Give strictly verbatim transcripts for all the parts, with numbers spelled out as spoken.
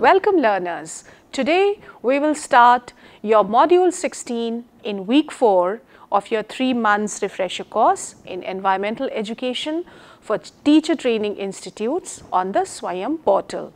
Welcome learners. Today we will start your module sixteen in week four of your three months refresher course in environmental education for teacher training institutes on the Swayam portal.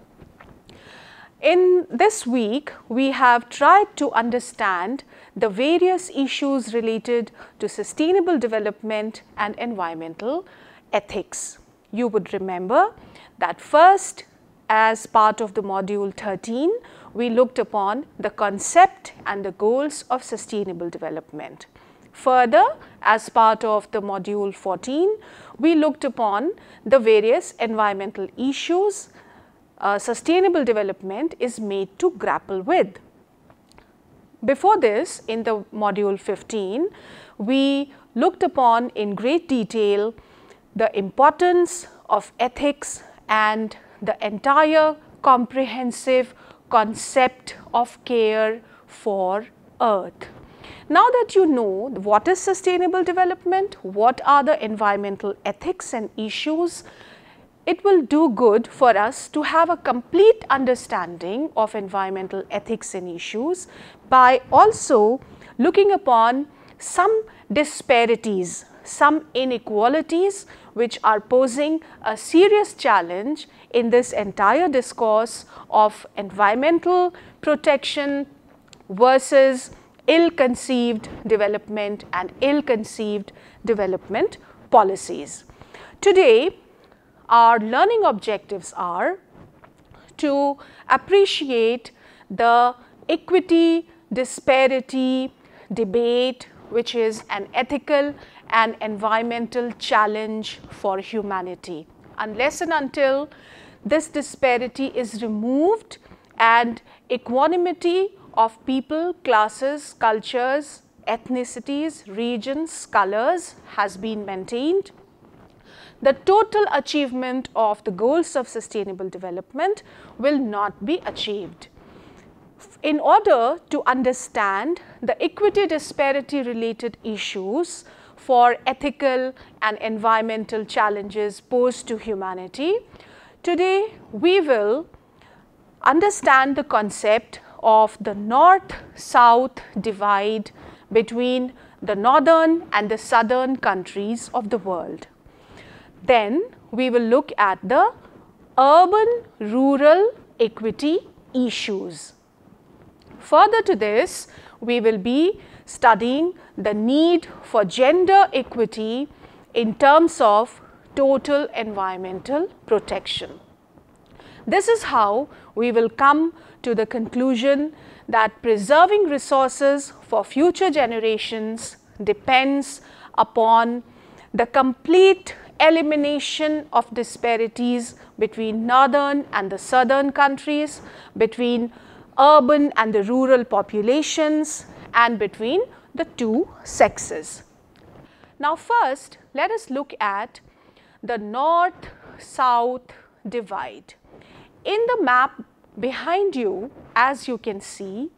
In this week, we have tried to understand the various issues related to sustainable development and environmental ethics. You would remember that first, as part of the module thirteen, we looked upon the concept and the goals of sustainable development. Further, as part of the module fourteen, we looked upon the various environmental issues uh, sustainable development is made to grapple with. Before this, in the module fifteen, we looked upon in great detail the importance of ethics and the entire comprehensive concept of care for Earth. Now that you know what is sustainable development, what are the environmental ethics and issues, it will do good for us to have a complete understanding of environmental ethics and issues by also looking upon some disparities, some inequalities which are posing a serious challenge in this entire discourse of environmental protection versus ill-conceived development and ill-conceived development policies. Today, our learning objectives are to appreciate the equity disparity debate, which is an ethical and environmental challenge for humanity. Unless and until this disparity is removed and equanimity of people, classes, cultures, ethnicities, regions, colors has been maintained, the total achievement of the goals of sustainable development will not be achieved. In order to understand the equity disparity related issues for ethical and environmental challenges posed to humanity, today we will understand the concept of the north-south divide between the northern and the southern countries of the world. Then we will look at the urban-rural equity issues. Further to this, we will be studying the need for gender equity in terms of total environmental protection. This is how we will come to the conclusion that preserving resources for future generations depends upon the complete elimination of disparities between northern and the southern countries, between urban and the rural populations, and between the two sexes. Now first, let us look at the north-south divide. In the map behind you, as you can see,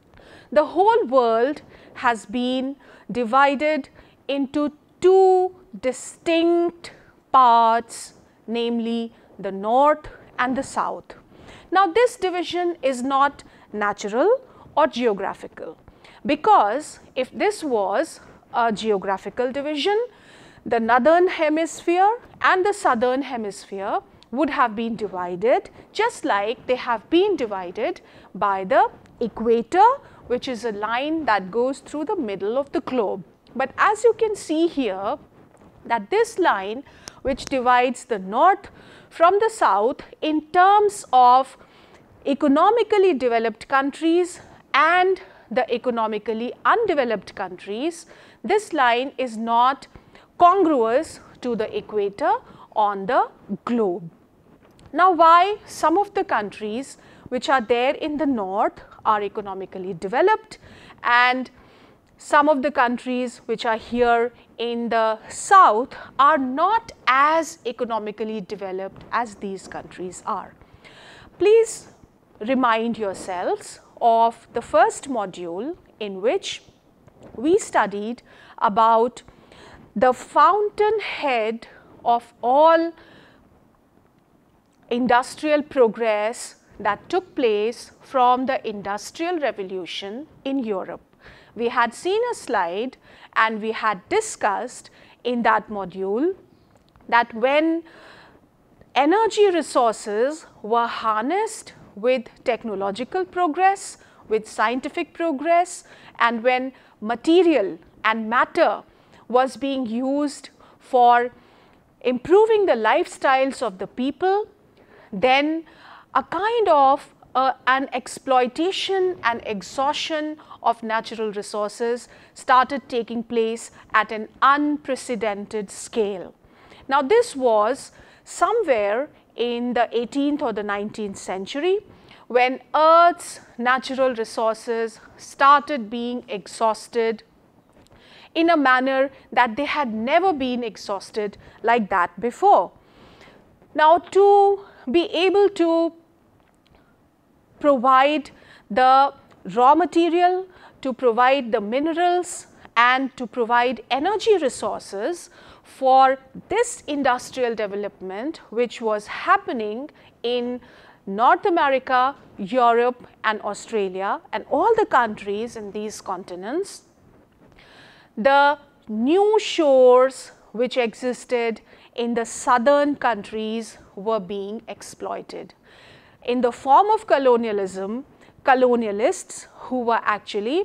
the whole world has been divided into two distinct parts, namely the north and the south. Now this division is not natural or geographical, because if this was a geographical division, the northern hemisphere and the southern hemisphere would have been divided just like they have been divided by the equator, which is a line that goes through the middle of the globe. But as you can see here, that this line which divides the north from the south in terms of economically developed countries and the economically undeveloped countries, this line is not congruous to the equator on the globe. Now, why some of the countries which are there in the north are economically developed and some of the countries which are here in the south are not as economically developed as these countries are? Please remind yourselves of the first module in which we studied about the fountainhead of all industrial progress, that took place from the Industrial Revolution in Europe. We had seen a slide and we had discussed in that module that when energy resources were harnessed with technological progress, with scientific progress, and when material and matter was being used for improving the lifestyles of the people, then a kind of uh, an exploitation and exhaustion of natural resources started taking place at an unprecedented scale. Now, this was somewhere in the eighteenth or the nineteenth century, when Earth's natural resources started being exhausted in a manner that they had never been exhausted like that before. Now, to be able to provide the raw material, to provide the minerals, and to provide energy resources for this industrial development which was happening in North America, Europe and Australia and all the countries in these continents, the new shores which existed in the southern countries were being exploited. In the form of colonialism, colonialists who were actually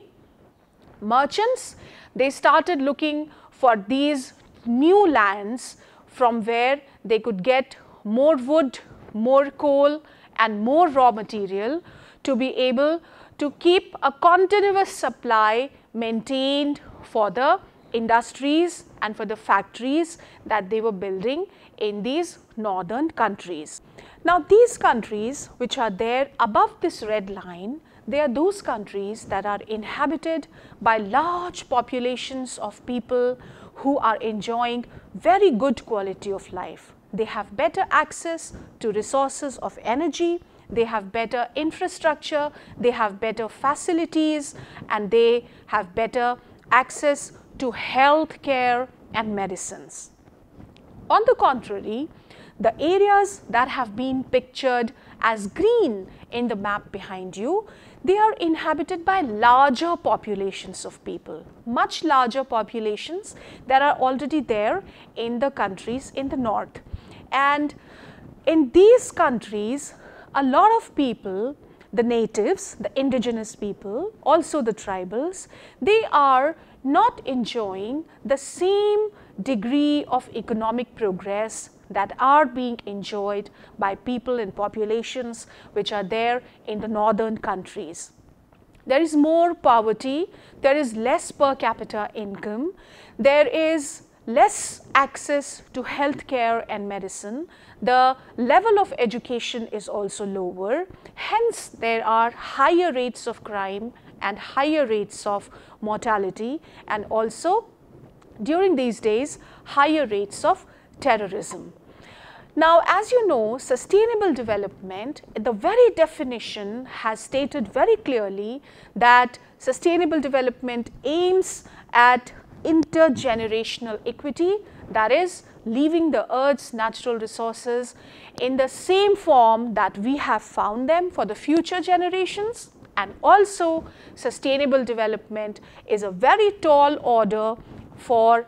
merchants, they started looking for these new lands from where they could get more wood, more coal and more raw material to be able to keep a continuous supply maintained for the industries and for the factories that they were building in these northern countries. Now, these countries which are there above this red line, they are those countries that are inhabited by large populations of people who are enjoying very good quality of life. They have better access to resources of energy, they have better infrastructure, they have better facilities, and they have better access to health care and medicines. On the contrary, the areas that have been pictured as green in the map behind you, they are inhabited by larger populations of people, much larger populations that are already there in the countries in the north. And in these countries, a lot of people, the natives, the indigenous people, also the tribals, they are not enjoying the same degree of economic progress that are being enjoyed by people and populations which are there in the northern countries. There is more poverty, there is less per capita income, there is less access to health care and medicine, the level of education is also lower, hence there are higher rates of crime and higher rates of mortality, and also during these days higher rates of terrorism. Now, as you know, sustainable development, the very definition has stated very clearly that sustainable development aims at intergenerational equity, that is, leaving the earth's natural resources in the same form that we have found them for the future generations. And also, sustainable development is a very tall order for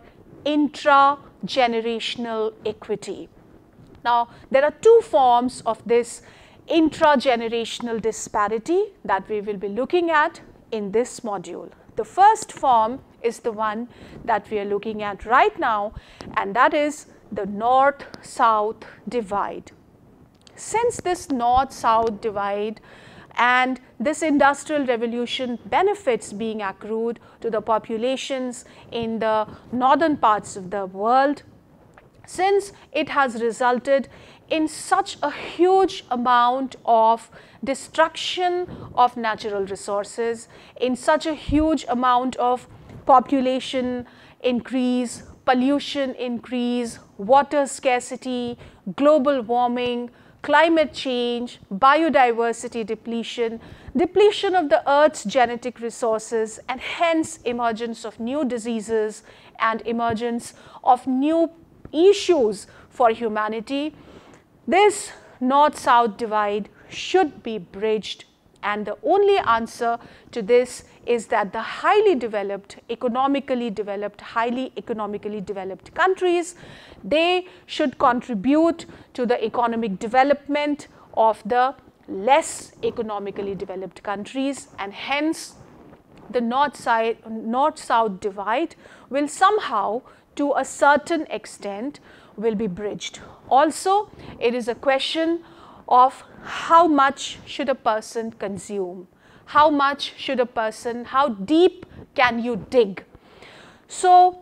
intra-generational equity. Now, there are two forms of this intra-generational disparity that we will be looking at in this module. The first form is the one that we are looking at right now, and that is the north-south divide. Since this north-south divide and this industrial revolution benefits being accrued to the populations in the northern parts of the world, since it has resulted in such a huge amount of destruction of natural resources, in such a huge amount of population increase, pollution increase, water scarcity, global warming, climate change, biodiversity depletion, depletion of the earth's genetic resources, and hence emergence of new diseases and emergence of new issues for humanity, this north-south divide should be bridged, and the only answer to this is that the highly developed, economically developed, highly economically developed countries, they should contribute to the economic development of the less economically developed countries, and hence the north-side, north-south divide will somehow, to a certain extent, will be bridged. Also, it is a question of how much should a person consume, how much should a person, how deep can you dig. So,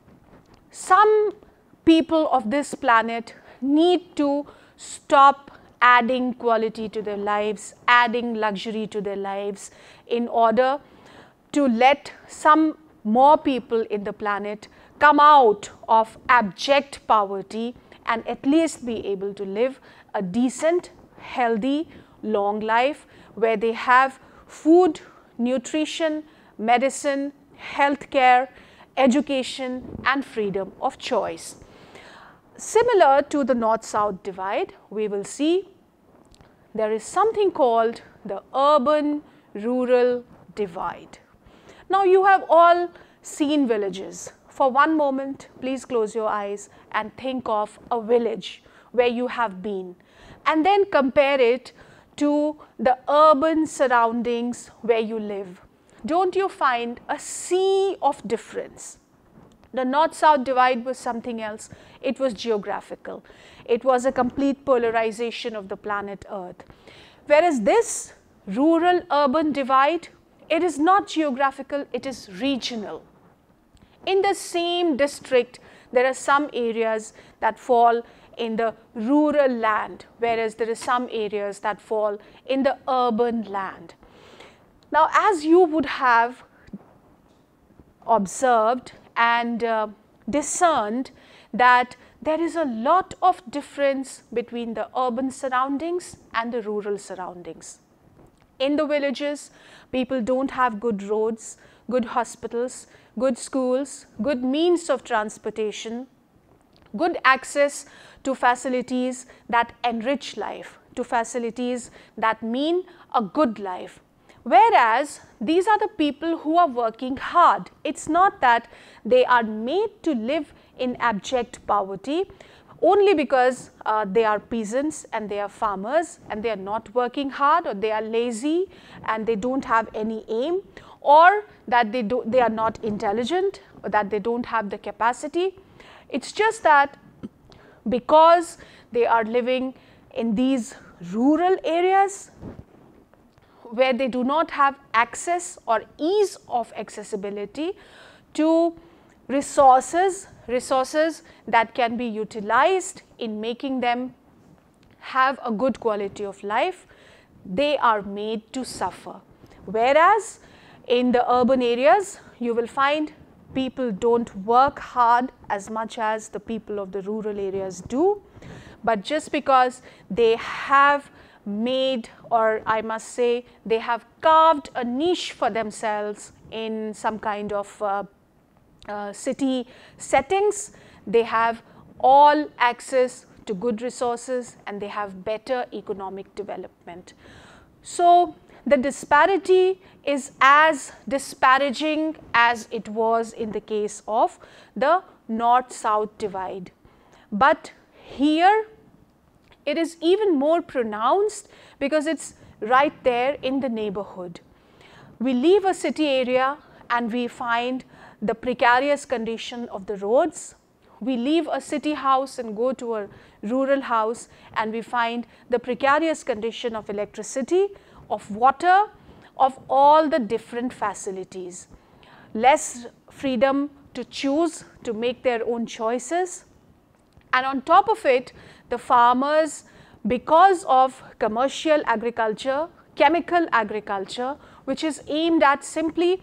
some people of this planet need to stop adding quality to their lives, adding luxury to their lives, in order to let some more people in the planet come out of abject poverty and at least be able to live a decent, healthy, long life where they have food, nutrition, medicine, healthcare, education, and freedom of choice. Similar to the north-south divide, we will see there is something called the urban-rural divide. Now, you have all seen villages. For one moment, please close your eyes and think of a village where you have been, and then compare it to the urban surroundings where you live. Don't you find a sea of difference? The north-south divide was something else. It was geographical. It was a complete polarization of the planet Earth. Whereas this rural-urban divide, it is not geographical, it is regional. In the same district, there are some areas that fall in the rural land, whereas there are some areas that fall in the urban land. Now, as you would have observed and uh, discerned that there is a lot of difference between the urban surroundings and the rural surroundings. In the villages, people don't have good roads, good hospitals, good schools, good means of transportation, good access to facilities that enrich life, to facilities that mean a good life. Whereas, these are the people who are working hard. It's not that they are made to live in abject poverty only because uh, they are peasants and they are farmers and they are not working hard, or they are lazy and they don't have any aim, or that they, do, they are not intelligent, or that they don't have the capacity. It's just that because they are living in these rural areas where they do not have access or ease of accessibility to resources, resources that can be utilized in making them have a good quality of life, they are made to suffer. Whereas, in the urban areas, you will find people don't work hard as much as the people of the rural areas do, but just because they have made, or I must say, they have carved a niche for themselves in some kind of uh, uh, city settings, they have all access to good resources and they have better economic development. So, the disparity is as disparaging as it was in the case of the north-south divide. But here, it is even more pronounced because it's right there in the neighborhood. We leave a city area and we find the precarious condition of the roads. We leave a city house and go to a rural house and we find the precarious condition of electricity, of water, of all the different facilities. Less freedom to choose, to make their own choices. And on top of it, the farmers, because of commercial agriculture, chemical agriculture, which is aimed at simply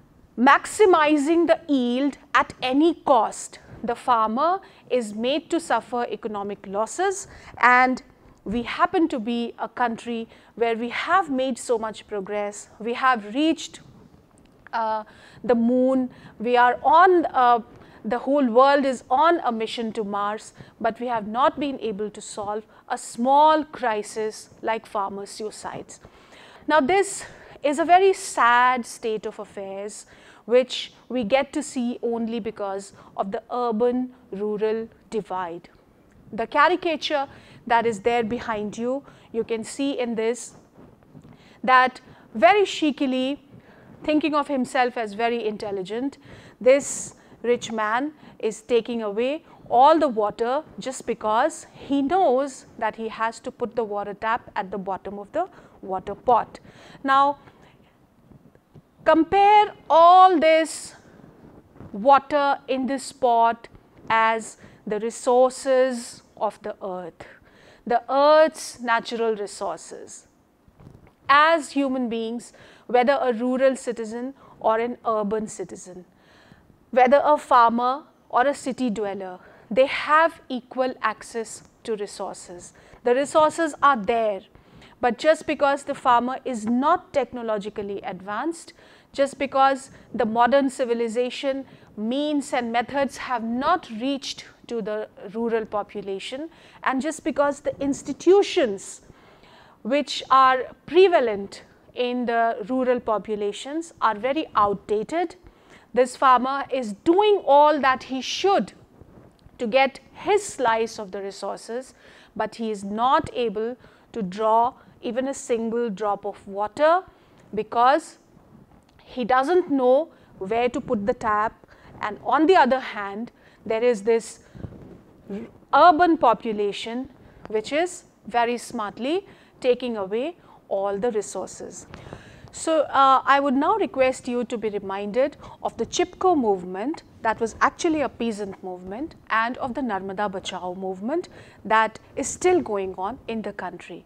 maximizing the yield at any cost, the farmer is made to suffer economic losses. And we happen to be a country where we have made so much progress. We have reached uh, the moon. We are on uh, the whole world is on a mission to Mars, but we have not been able to solve a small crisis like farmer suicides. Now, this is a very sad state of affairs which we get to see only because of the urban-rural divide. The caricature that is there behind you, you can see in this that very cheekily, thinking of himself as very intelligent, this rich man is taking away all the water just because he knows that he has to put the water tap at the bottom of the water pot. Now, compare all this water in this pot as the resources of the earth, the earth's natural resources. As human beings, whether a rural citizen or an urban citizen, whether a farmer or a city dweller, they have equal access to resources. The resources are there, but just because the farmer is not technologically advanced, just because the modern civilization means and methods have not reached to the rural population, and just because the institutions which are prevalent in the rural populations are very outdated, this farmer is doing all that he should to get his slice of the resources, but he is not able to draw even a single drop of water because he doesn't know where to put the tap. And on the other hand, there is this urban population which is very smartly taking away all the resources. So, uh, I would now request you to be reminded of the Chipko movement that was actually a peasant movement, and of the Narmada Bachao movement that is still going on in the country.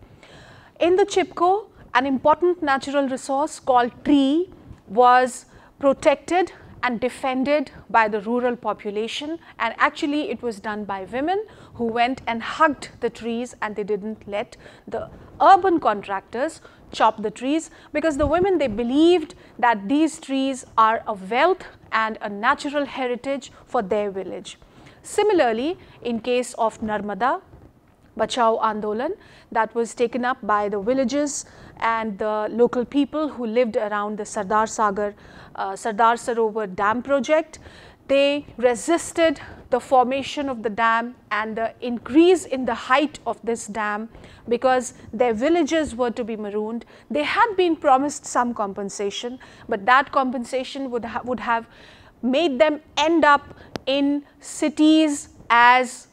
In the Chipko, an important natural resource called tree was protected and defended by the rural population, and actually it was done by women who went and hugged the trees, and they did not let the urban contractors chop the trees, because the women, they believed that these trees are a wealth and a natural heritage for their village. Similarly, in case of Narmada Bachao Andolan, that was taken up by the villages and the local people who lived around the Sardar Sagar, uh, Sardar Sarovar Dam project. They resisted the formation of the dam and the increase in the height of this dam because their villages were to be marooned. They had been promised some compensation, but that compensation would, ha would have made them end up in cities as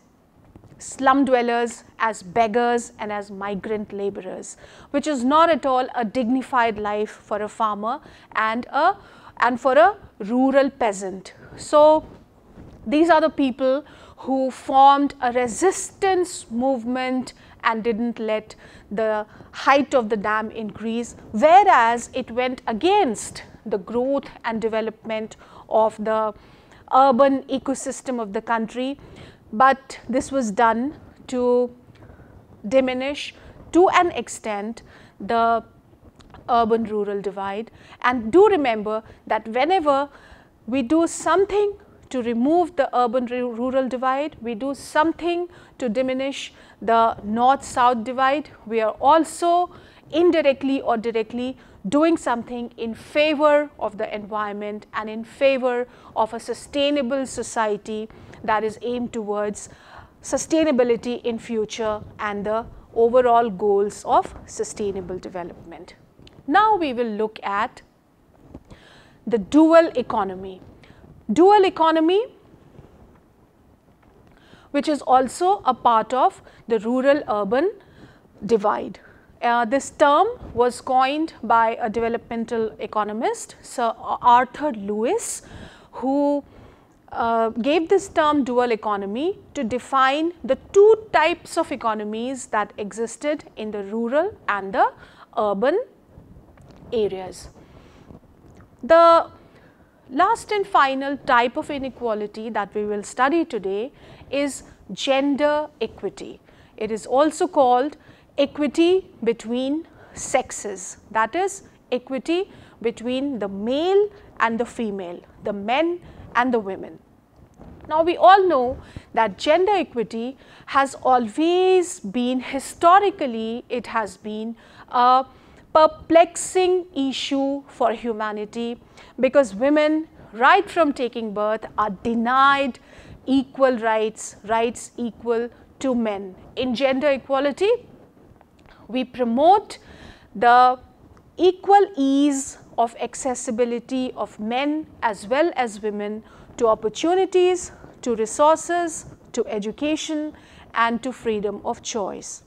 slum dwellers, as beggars, and as migrant laborers, which is not at all a dignified life for a farmer and a and for a rural peasant. So, these are the people who formed a resistance movement and didn't let the height of the dam increase, whereas it went against the growth and development of the urban ecosystem of the country. But this was done to diminish to an extent the urban-rural divide. And do remember that whenever we do something to remove the urban-rural divide, we do something to diminish the north-south divide, we are also indirectly or directly doing something in favor of the environment and in favor of a sustainable society that is aimed towards sustainability in future and the overall goals of sustainable development. Now, we will look at the dual economy. Dual economy, which is also a part of the rural-urban divide. Uh, this term was coined by a developmental economist, Sir Arthur Lewis, who uh, gave this term dual economy to define the two types of economies that existed in the rural and the urban areas. The last and final type of inequality that we will study today is gender equity. It is also called equity between sexes, that is equity between the male and the female, the men and the women. Now, we all know that gender equity has always been, historically, it has been a perplexing issue for humanity, because women, right from taking birth, are denied equal rights, rights equal to men. In gender equality, we promote the equal ease of accessibility of men as well as women to opportunities, to resources, to education, and to freedom of choice.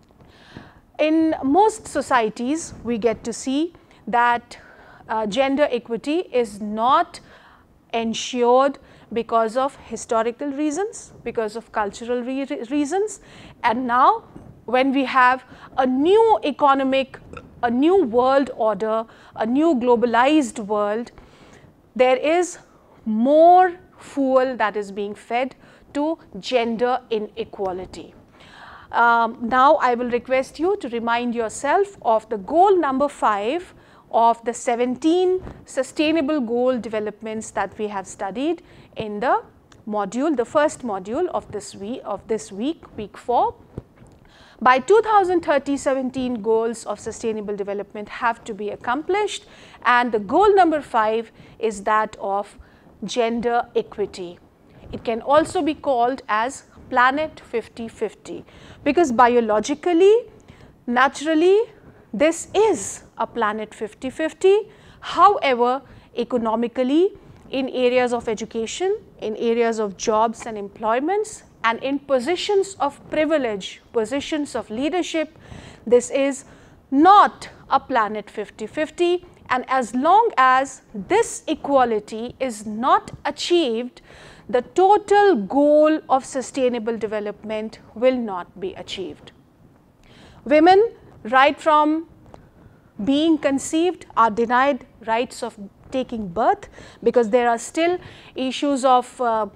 In most societies, we get to see that uh, gender equity is not ensured because of historical reasons, because of cultural re reasons, and now when we have a new economic, a new world order, a new globalized world, there is more fuel that is being fed to gender inequality. Um, now, I will request you to remind yourself of the goal number five of the seventeen sustainable goal developments that we have studied in the module, the first module of this week, of this week, week four. By two thousand thirty, seventeen goals of sustainable development have to be accomplished, and the goal number five is that of gender equity. It can also be called as planet fifty fifty, because biologically, naturally, this is a planet fifty fifty. However, economically, in areas of education, in areas of jobs and employments, and in positions of privilege, positions of leadership, this is not a planet fifty fifty, and as long as this equality is not achieved, the total goal of sustainable development will not be achieved. Women, right from being conceived, are denied rights of taking birth, because there are still issues of uh,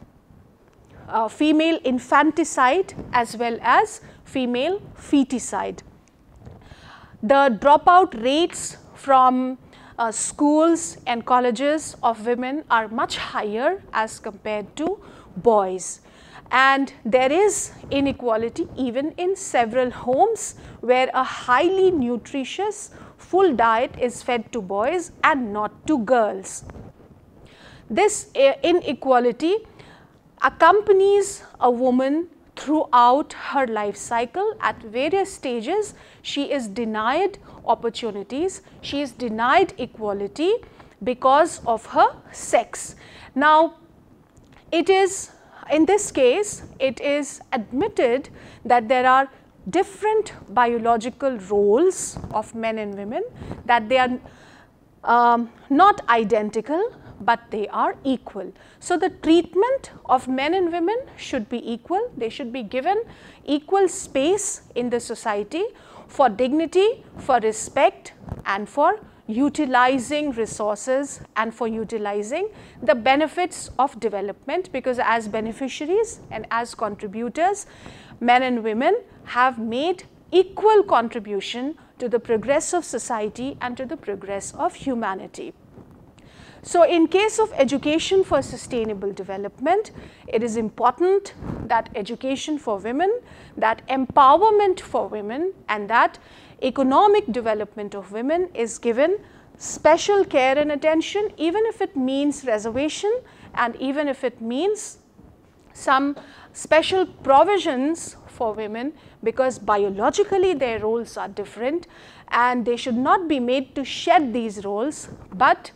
uh, female infanticide as well as female feticide. The dropout rates from uh, schools and colleges of women are much higher as compared to boys. And there is inequality even in several homes where a highly nutritious full diet is fed to boys and not to girls. This uh, inequality accompanies a woman throughout her life cycle. At various stages, she is denied opportunities, she is denied equality because of her sex. Now, it is, in this case, it is admitted that there are different biological roles of men and women, that they are um, not identical, but they are equal. So, the treatment of men and women should be equal. They should be given equal space in the society for dignity, for respect, and for utilizing resources and for utilizing the benefits of development, because as beneficiaries and as contributors, men and women have made equal contribution to the progress of society and to the progress of humanity. So, in case of education for sustainable development, it is important that education for women, that empowerment for women, and that economic development of women is given special care and attention, even if it means reservation and even if it means some special provisions for women, because biologically their roles are different and they should not be made to shed these roles, but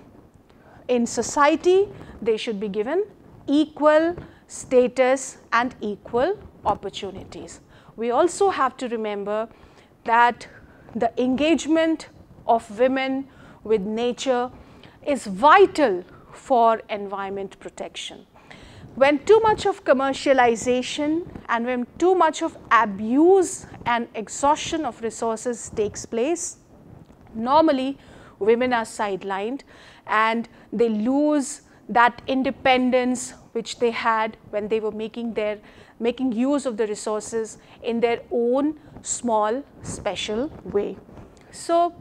in society they should be given equal status and equal opportunities. We also have to remember that the engagement of women with nature is vital for environment protection. When too much of commercialization and when too much of abuse and exhaustion of resources takes place, normally women are sidelined and they lose that independence which they had when they were making their making use of the resources in their own small special way. So,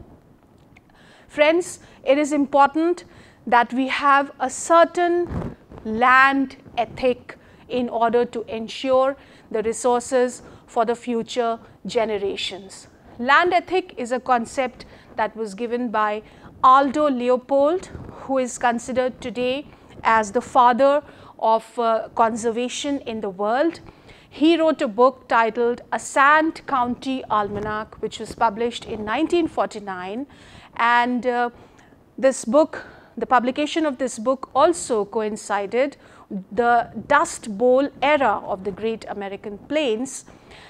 friends, it is important that we have a certain land ethic in order to ensure the resources for the future generations. Land ethic is a concept that was given by Aldo Leopold, who is considered today as the father of uh, conservation in the world. He wrote a book titled A Sand County Almanac, which was published in nineteen forty-nine, and uh, this book, the publication of this book also coincided the Dust Bowl era of the Great American Plains.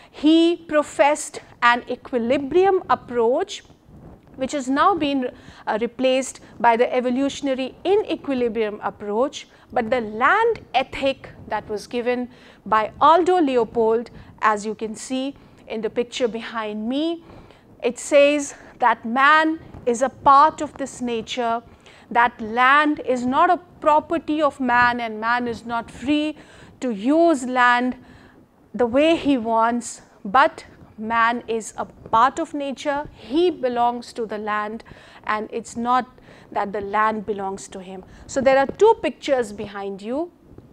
He professed an equilibrium approach, which has now been uh, replaced by the evolutionary inequilibrium approach, but the land ethic that was given by Aldo Leopold, as you can see in the picture behind me, it says that man is a part of this nature, that land is not a property of man and man is not free to use land the way he wants, but man is a part of nature, he belongs to the land, and it's not that the land belongs to him. So there are two pictures behind you.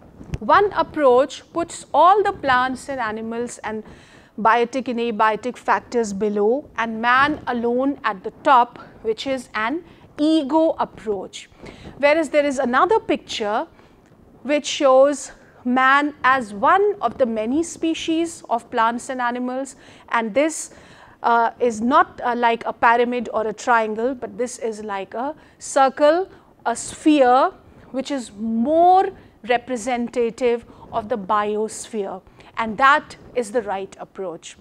One approach puts all the plants and animals and biotic and abiotic factors below and man alone at the top, which is an ego approach. Whereas there is another picture which shows man as one of the many species of plants and animals, and this uh, is not uh, like a pyramid or a triangle, but this is like a circle, a sphere, which is more representative of the biosphere, and that is the right approach.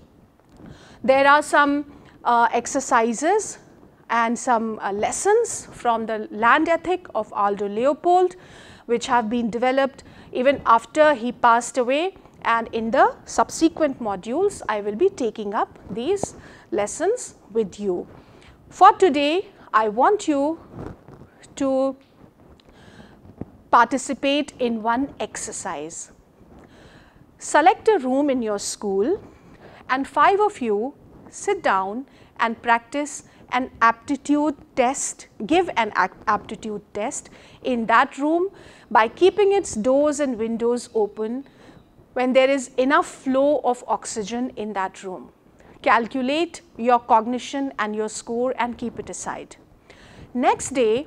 There are some uh, exercises and some uh, lessons from the land ethic of Aldo Leopold, which have been developed even after he passed away, and in the subsequent modules I will be taking up these lessons with you. For today, I want you to participate in one exercise. Select a room in your school and five of you sit down and practice an aptitude test, give an aptitude test in that room by keeping its doors and windows open when there is enough flow of oxygen in that room. Calculate your cognition and your score and keep it aside. Next day,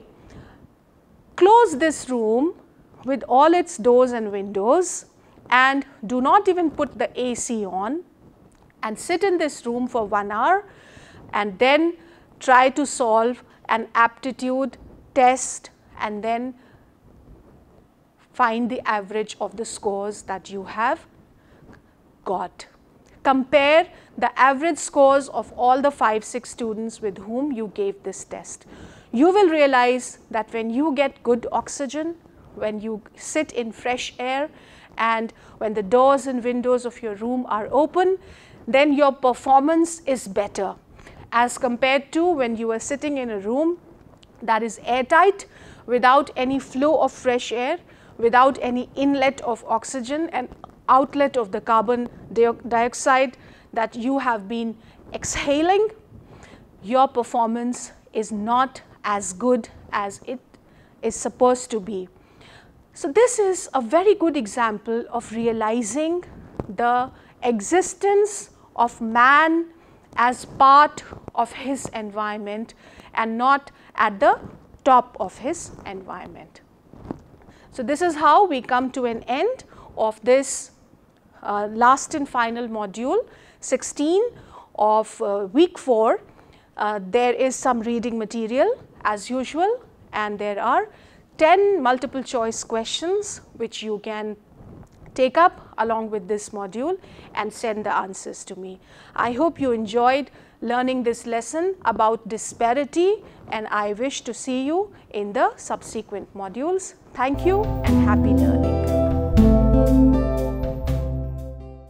close this room with all its doors and windows and do not even put the A C on, and sit in this room for one hour and then try to solve an aptitude test and then find the average of the scores that you have got. Compare the average scores of all the five, six students with whom you gave this test. You will realize that when you get good oxygen, when you sit in fresh air, and when the doors and windows of your room are open, then your performance is better as compared to when you are sitting in a room that is airtight, without any flow of fresh air, without any inlet of oxygen and outlet of the carbon dioxide that you have been exhaling. Your performance is not as good as it is supposed to be. So this is a very good example of realizing the existence of man as part of his environment and not at the top of his environment. So this is how we come to an end of this uh, last and final module sixteen of uh, week four. Uh, there is some reading material as usual, and there are ten multiple choice questions which you can take up along with this module and send the answers to me. I hope you enjoyed learning this lesson about disparity, and I wish to see you in the subsequent modules. Thank you and happy learning.